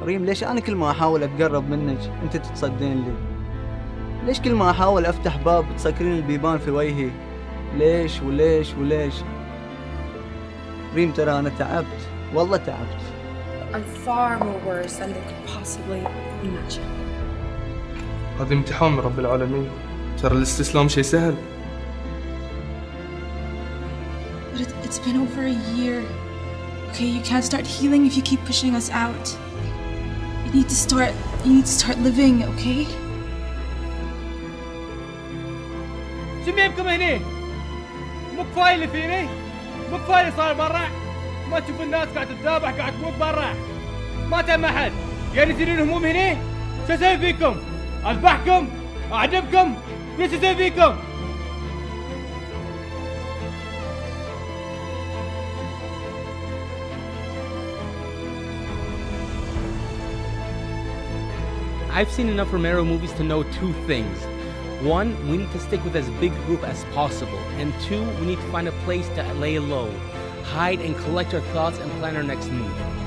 ريم ليش أنا كل ما أحاول أتقرب منك أنت تتصدين لي؟ ليش كل ما أحاول أفتح باب تسكرين البيبان في وجهي؟ ليش وليش وليش؟ ريم ترى أنا تعبت، والله تعبت. I'm far more worse than they could possibly imagine. هذا امتحان من رب العالمين، ترى الاستسلام شيء سهل. But it's been over a year. Okay, you can't start healing if you keep pushing us out. You need to start living, okay? شو بيبكم هني؟ مو كفاية اللي فيني؟ مو كفاية اللي صار برا؟ ما تشوف الناس قاعد تتذابح قاعد تموت برا؟ ما تم أحد، يعني تزيدون هموم هني؟ شو أسوي فيكم؟ أذبحكم؟ أعدمكم؟ ليش أسوي فيكم؟ I've seen enough Romero movies to know two things. One, we need to stick with as big a group as possible. And two, we need to find a place to lay low, hide and collect our thoughts and plan our next move.